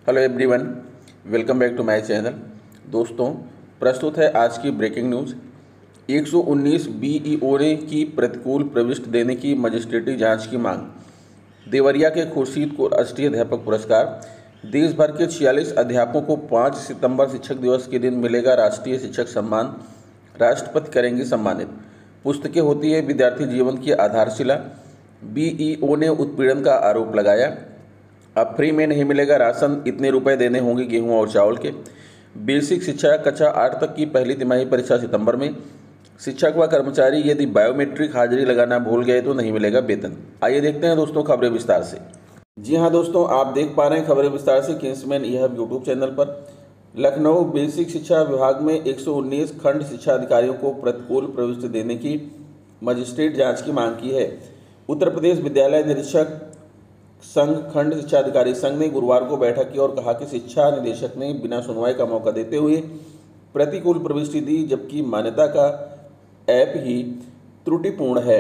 Hello everyone, welcome back to my channel. दोस्तों, प्रस्तुत है आज की ब्रेकिंग न्यूज़। 119 बीईओ ने की प्रतिकूल प्रविष्टि देने की मजिस्ट्रेटी जांच की मांग। देवरिया के खुर्शीद को राष्ट्रीय अध्यापक पुरस्कार। देश भर के 46 अध्यापकों को 5 सितंबर शिक्षक दिवस के दिन मिलेगा राष्ट्रीय शिक्षक सम्मान। राष्ट्रपति करेंगे सम्मानित। पुस्तकें होती है विद्यार्थी जीवन की आधारशिला। बीईओ ने उत्पीड़न का आरोप लगाया। अब फ्री में नहीं मिलेगा राशन, इतने रुपए देने होंगे गेहूं और चावल के। बेसिक शिक्षा कक्षा 8 तक की पहली तिमाही परीक्षा सितंबर में। शिक्षक व कर्मचारी यदि बायोमेट्रिक हाजिरी लगाना भूल गए तो नहीं मिलेगा वेतन। आइए देखते हैं दोस्तों खबरें विस्तार से। जी हाँ दोस्तों, आप देख पा रहे हैं खबरें विस्तार से किंग्समैन यह यूट्यूब चैनल पर। लखनऊ बेसिक शिक्षा विभाग में 119 खंड शिक्षा अधिकारियों को प्रतिकूल प्रविष्टि देने की मजिस्ट्रेट जांच की मांग की है। उत्तर प्रदेश विद्यालय निरीक्षक संघ खंड शिक्षा अधिकारी संघ ने गुरुवार को बैठक की और कहा कि शिक्षा निदेशक ने बिना सुनवाई का मौका देते हुए प्रतिकूल प्रविष्टि दी, जबकि मान्यता का ऐप ही त्रुटिपूर्ण है।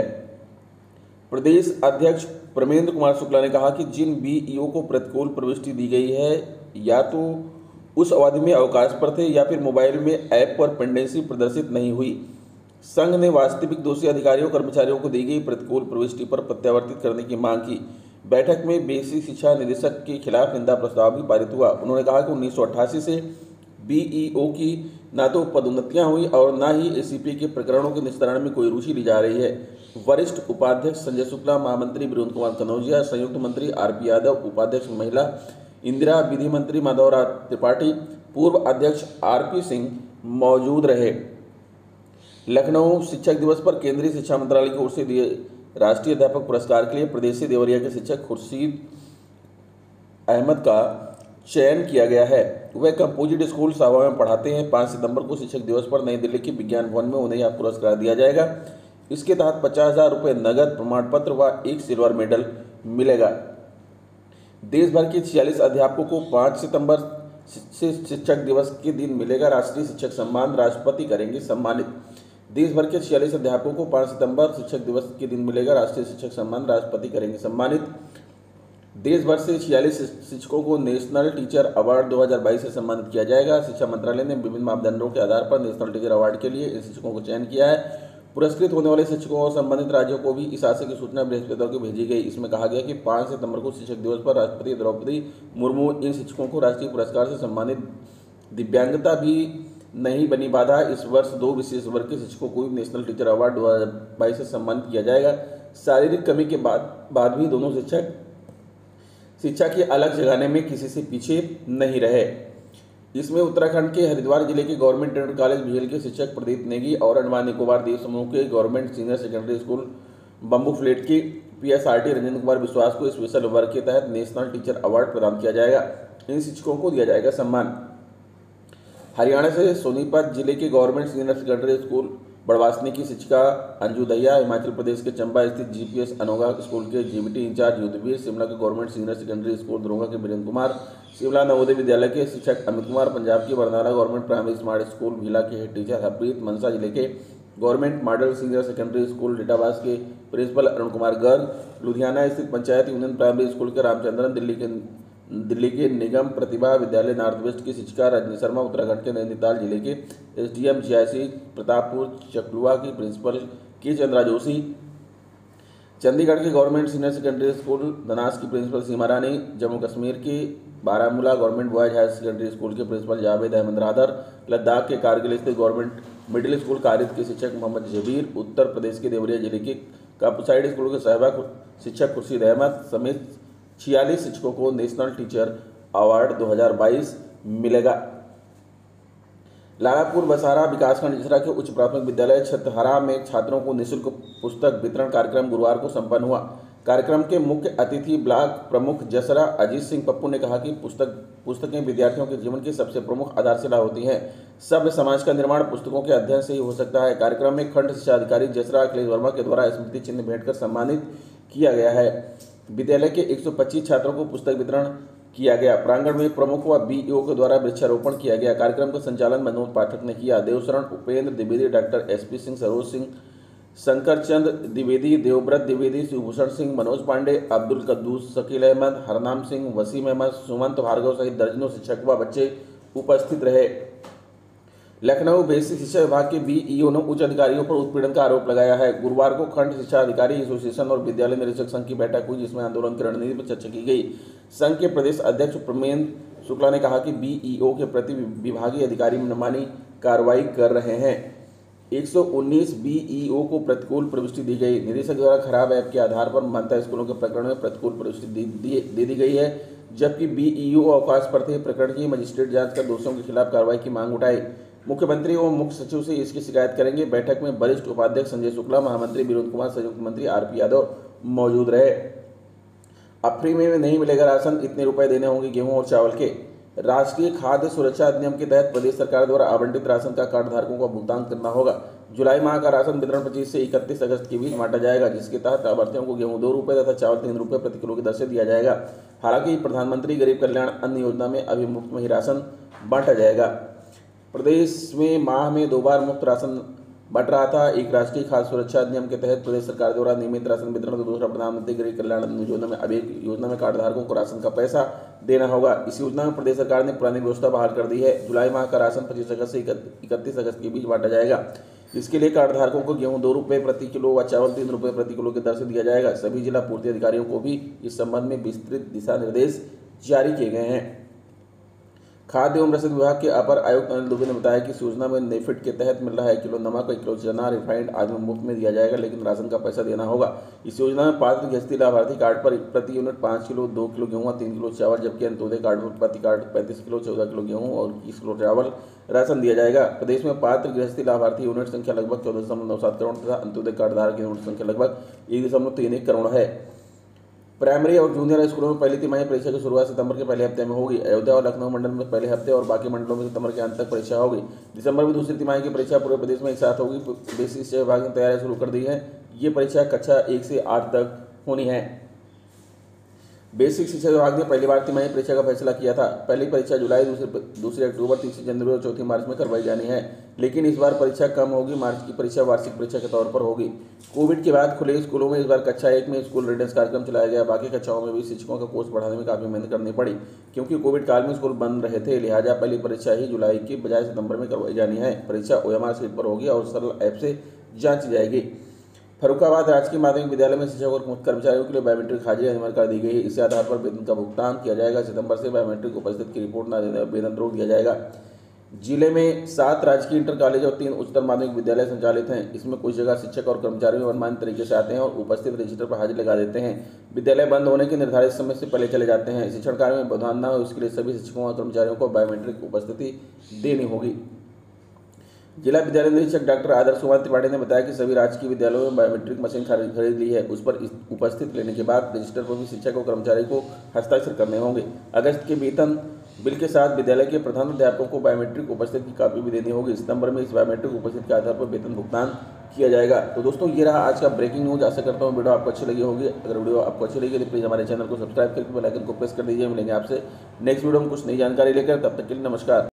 प्रदेश अध्यक्ष प्रमेंद्र कुमार शुक्ला ने कहा कि जिन बीईओ को प्रतिकूल प्रविष्टि दी गई है या तो उस अवधि में अवकाश पर थे या फिर मोबाइल में ऐप पर पेंडेंसी प्रदर्शित नहीं हुई। संघ ने वास्तविक दोषी अधिकारियों कर्मचारियों को दी गई प्रतिकूल प्रविष्टि पर प्रत्यावर्तित करने की मांग की। बैठक में बेसिक शिक्षा निदेशक के खिलाफ निंदा प्रस्ताव भी पारित हुआ। उन्होंने कहा कि 1988 से बीईओ की न तो पदोन्नतियां हुई और न ही एसीपी के प्रकरणों के निस्तारण में कोई रुचि ली जा रही है। वरिष्ठ उपाध्यक्ष संजय शुक्ला, महामंत्री वीरेंद्र कुमार कनौजिया, संयुक्त मंत्री आरपी यादव, उपाध्यक्ष महिला इंदिरा, विधि मंत्री माधवराव त्रिपाठी, पूर्व अध्यक्ष आरपी सिंह मौजूद रहे। लखनऊ शिक्षक दिवस पर केंद्रीय शिक्षा मंत्रालय की ओर से दिए राष्ट्रीय अध्यापक पुरस्कार के लिए प्रदेशी देवरिया के शिक्षक खुर्शीद अहमद का चयन किया गया है। वह कंपोजिट स्कूल सावा में पढ़ाते हैं। 5 सितंबर को शिक्षक दिवस पर नई दिल्ली के विज्ञान भवन में उन्हें यह पुरस्कार दिया जाएगा। इसके तहत 50,000 रुपये नगद, प्रमाण पत्र व एक सिल्वर मेडल मिलेगा। देश भर के 46 अध्यापकों को 5 सितंबर से शिक्षक दिवस के दिन मिलेगा राष्ट्रीय शिक्षक सम्मान। राष्ट्रपति करेंगे सम्मानित। देश भर के 46 अध्यापकों को 5 सितंबर शिक्षक दिवस के दिन मिलेगा राष्ट्रीय शिक्षक सम्मान। राष्ट्रपति करेंगे सम्मानित। देश भर से 46 शिक्षकों को नेशनल टीचर अवार्ड 2022 से सम्मानित किया जाएगा। शिक्षा मंत्रालय ने विभिन्न मापदंडों के आधार पर नेशनल टीचर अवार्ड के लिए इन शिक्षकों को चयन किया है। पुरस्कृत होने वाले शिक्षकों और संबंधित राज्यों को भी इस आशय की सूचना बृहस्पतिवार को भेजी गई। इसमें कहा गया कि 5 सितंबर को शिक्षक दिवस पर राष्ट्रपति द्रौपदी मुर्मू इन शिक्षकों को राष्ट्रीय पुरस्कार से सम्मानित। दिव्यांगता भी नहीं बनी बाधा। इस वर्ष 2 विशेष वर्ग के शिक्षकों को भी नेशनल टीचर अवार्ड 2022 से सम्मानित किया जाएगा। शारीरिक कमी के बाद भी दोनों शिक्षक शिक्षा की अलग जगाने में किसी से पीछे नहीं रहे। इसमें उत्तराखंड के हरिद्वार जिले के गवर्नमेंट इंटर कॉलेज भील के शिक्षक प्रदीप नेगी और अंडमान निकोबार द्वीप समूह के government senior secondary school bamboo flat के पीएसआरटी रंजन कुमार विश्वास को स्पेशल वर्ग के तहत नेशनल टीचर अवार्ड प्रदान किया जाएगा। इन शिक्षकों को दिया जाएगा सम्मान। हरियाणा से सोनीपत जिले के government senior secondary school Badwasni की शिक्षिका अंजू दहिया, हिमाचल प्रदेश के चंबा स्थित जीपीएस अनोगा स्कूल के जीबीटी इंचार्ज युद्धवीर, शिमला के गवर्नमेंट सीनियर सेकेंडरी स्कूल दरोगा के वीरेंद्र कुमार, शिमला नवोदय विद्यालय के शिक्षक अमित कुमार, पंजाब की Barnala government primary smart school Bhila के हेड टीचर हरप्रीत, मनसा जिले के government model senior secondary school Datewas के प्रिंसिपल अरुण कुमार गर्ग, लुधियाना स्थित पंचायत यूनियन प्राइमरी स्कूल के रामचंद्रन, दिल्ली के निगम प्रतिभा विद्यालय नॉर्थ वेस्ट की शिक्षिका रजनी शर्मा, उत्तराखंड के नैनीताल जिले के एसडीएम जीआईसी प्रतापपुर चकलुआ की प्रिंसिपल के चंद्रा जोशी, चंडीगढ़ के government senior secondary school Dhanas की प्रिंसिपल सीमा रानी, जम्मू कश्मीर के Baramulla government boys higher secondary school के प्रिंसिपल जावेद अहमद रादर, लद्दाख के कारगिल स्थित गवर्नमेंट मिडिल स्कूल कारिद के शिक्षक मोहम्मद जबीर, उत्तर प्रदेश के देवरिया जिले के कापुसाइड स्कूल के सहभाग शिक्षक खुर्शीद अहमद समेत 46 शिक्षकों को नेशनल टीचर अवार्ड 2022 मिलेगा। लालापुर बसारा विकासखंड जिसरा के उच्च प्राथमिक विद्यालय छतहरा में छात्रों को निःशुल्क पुस्तक वितरण कार्यक्रम गुरुवार को संपन्न हुआ। कार्यक्रम के मुख्य अतिथि ब्लॉक प्रमुख जसरा अजीत सिंह पप्पू ने कहा कि पुस्तकें विद्यार्थियों के जीवन की सबसे प्रमुख आधारशिला होती हैं। सभ्य समाज का निर्माण पुस्तकों के अध्ययन से ही हो सकता है। कार्यक्रम में खंड शिक्षा अधिकारी जसरा अखिलेश वर्मा के द्वारा स्मृति चिन्ह भेंट कर सम्मानित किया गया है। विद्यालय के 125 छात्रों को पुस्तक वितरण किया गया। प्रांगण में प्रमुख व बीईओ के द्वारा वृक्षारोपण किया गया। कार्यक्रम का संचालन मनोज पाठक ने किया। देवशरण, उपेंद्र द्विवेदी, डॉक्टर एसपी सिंह, सरोज सिंह, शंकर चंद द्विवेदी, देवव्रत द्विवेदी, शिवभूषण सिंह, मनोज पांडे, अब्दुल कद्दूस, शकील अहमद, हरनाम सिंह, वसीम अहमद, सुमंत भार्गव सहित दर्जनों शिक्षक व बच्चे उपस्थित रहे। लखनऊ बेसिक शिक्षा विभाग के बीईओ ने उच्च अधिकारियों पर उत्पीड़न का आरोप लगाया है। गुरुवार को खंड शिक्षा अधिकारी एसोसिएशन और विद्यालय निरीक्षक संघ की बैठक हुई, जिसमें आंदोलन की रणनीति पर चर्चा की गई। संघ के प्रदेश अध्यक्ष प्रमेंद्र शुक्ला ने कहा कि बीईओ के प्रति विभागीय अधिकारी मनमानी कार्रवाई कर रहे हैं। 119 बीईओ को प्रतिकूल प्रविष्टि दी गई। निदेशक द्वारा खराब ऐप के आधार पर मान्यता स्कूलों के प्रकरण में प्रतिकूल प्रविष्टि दे दी गई है, जबकि बीईओ अवकाश पर थे। प्रकरण की मजिस्ट्रेट जांच कर दोषियों के खिलाफ कार्रवाई की मांग उठाई। मुख्यमंत्री एवं मुख्य सचिव से इसकी शिकायत करेंगे। बैठक में वरिष्ठ उपाध्यक्ष संजय शुक्ला, महामंत्री विनोद कुमार, संयुक्त मंत्री आरपी यादव मौजूद रहे। अब फ्री में नहीं मिलेगा राशन, इतने रुपए देने होंगे गेहूं और चावल के। राष्ट्रीय खाद्य सुरक्षा अधिनियम के तहत प्रदेश सरकार द्वारा आवंटित राशन का कार्ड धारकों को भुगतान करना होगा। जुलाई माह का राशन वितरण 25 से 31 अगस्त के बीच बांटा जाएगा, जिसके तहत लाभार्थियों को गेहूं 2 रुपये तथा चावल 3 रुपये प्रति किलो की दर से दिया जाएगा। हालांकि प्रधानमंत्री गरीब कल्याण अन्न योजना में अभी मुफ्त में ही राशन बांटा जाएगा। प्रदेश में माह में 2 बार मुफ्त राशन बंट रहा था। एक राष्ट्रीय खाद्य सुरक्षा अधिनियम के तहत प्रदेश सरकार द्वारा नियमित राशन वितरण, तो दूसरा प्रधानमंत्री गरीब कल्याण अन्न योजना में। अब एक योजना में कार्ड धारकों को राशन का पैसा देना होगा। इस योजना में प्रदेश सरकार ने पुरानी व्यवस्था बहाल कर दी है। जुलाई माह का राशन 25 अगस्त से 31 अगस्त के बीच बांटा जाएगा। इसके लिए कार्ड धारकों को गेहूं 2 रुपये प्रति किलो व चावल 3 रुपये प्रति किलो की दर से दिया जाएगा। सभी जिला पूर्ति अधिकारियों को भी इस संबंध में विस्तृत दिशा निर्देश जारी किए गए हैं। खाद्य एवं रसद विभाग के अपर आयुक्त अनिल दुबे ने बताया कि इस योजना में नेफिड के तहत मिल रहा 1 किलो नमक, 1 किलो चना, रिफाइंड आदि में मुफ्त में दिया जाएगा, लेकिन राशन का पैसा देना होगा। इस योजना में पात्र गृहस्थी लाभार्थी कार्ड पर प्रति यूनिट 5 किलो, 2 किलो गेहूं, 3 किलो चावल, जबकि अंत्योदय कार्ड पर प्रति कार्ड 35 किलो, 14 किलो गेहूं और 21 किलो चावल राशन दिया जाएगा। प्रदेश में पात्र गृहस्थी लाभार्थी यूनिट संख्या लगभग 14.97 करोड़ तथा अंत्योदय कार्ड धारक यूनिट संख्या लगभग 1.31 करोड़ है। प्राइमरी और जूनियर स्कूलों में पहली तिमाही परीक्षा की शुरुआत सितंबर के पहले हफ्ते में होगी। अयोध्या और लखनऊ मंडल में पहले हफ्ते और बाकी मंडलों में सितंबर के अंत तक परीक्षा होगी। दिसंबर में दूसरी तिमाही की परीक्षा पूरे प्रदेश में एक साथ होगी। बेसिक शिक्षा विभाग ने तैयारी शुरू कर दी है। ये परीक्षा कक्षा 1 से 8 तक होनी है। बेसिक शिक्षा विभाग ने पहली बार तिमाही परीक्षा का फैसला किया था। पहली परीक्षा जुलाई, दूसरी अक्टूबर, तीसरी जनवरी और चौथी मार्च में करवाई जानी है, लेकिन इस बार परीक्षा कम होगी। मार्च की परीक्षा वार्षिक परीक्षा के तौर पर होगी। कोविड के बाद खुले स्कूलों में इस बार कक्षा 1 में स्कूल रेडिनेस कार्यक्रम चलाया गया। बाकी कक्षाओं में भी शिक्षकों का कोर्स बढ़ाने में काफी मेहनत करनी पड़ी, क्योंकि कोविड काल में स्कूल बंद रहे थे। लिहाजा पहली परीक्षा ही जुलाई की बजाय सितंबर में करवाई जानी है। परीक्षा OMR सीट पर होगी और सरल ऐप से जांची जाएगी। फर्रुखाबाद राजकीय माध्यमिक विद्यालय में शिक्षक और कर्मचारियों के लिए बायोमेट्रिक हाजिरी अनिवार्य कर दी गई है। इस आधार पर वेतन का भुगतान किया जाएगा। सितंबर से बायोमेट्रिक उपस्थिति की रिपोर्ट न देने पर वेतन रोक दिया जाएगा। जिले में 7 राजकीय इंटर कॉलेज और 3 उच्चतर माध्यमिक विद्यालय संचालित हैं। इसमें कुछ जगह शिक्षक और कर्मचारी मनमानी तरीके से आते हैं और उपस्थित रजिस्टर पर हाजिरी लगा देते हैं। विद्यालय बंद होने के निर्धारित समय से पहले चले जाते हैं। शिक्षण कार्य में व्यवधान न हो, इसके लिए सभी शिक्षकों और कर्मचारियों को बायोमेट्रिक उपस्थिति देनी होगी। जिला विद्यालय निरीक्षक डॉक्टर आदर्श कुमार त्रिपाठी ने बताया कि सभी राजकीय विद्यालयों में बायोमेट्रिक मशीन खरीद ली है। उस पर उपस्थित लेने के बाद रजिस्टर पर भी शिक्षक और कर्मचारी को हस्ताक्षर करने होंगे। अगस्त के वेतन बिल के साथ विद्यालय के प्रधानाध्यापकों को बायोमेट्रिक उपस्थिति की कॉपी भी देनी होगी। सितंबर में इस बायोमेट्रिक उपस्थिति के आधार पर वेतन भुगतान किया जाएगा। तो दोस्तों, ये रहा आज का ब्रेकिंग न्यूज। आशा करता हूँ वीडियो आपको अच्छी लगी होगी। अगर वीडियो आपको अच्छी लगी तो प्लीज़ हमारे चैनल को सब्सक्राइब करके बेल आइकन को प्रेस कर दीजिए। मिलेंगे आपसे नेक्स्ट वीडियो में कुछ नई जानकारी लेकर। तब तक के लिए नमस्कार।